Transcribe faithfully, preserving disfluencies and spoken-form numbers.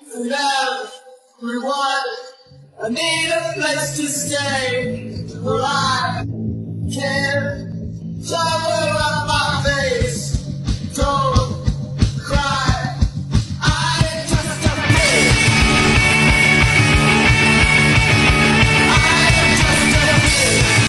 and everyone. I need a place to stay where I can travel up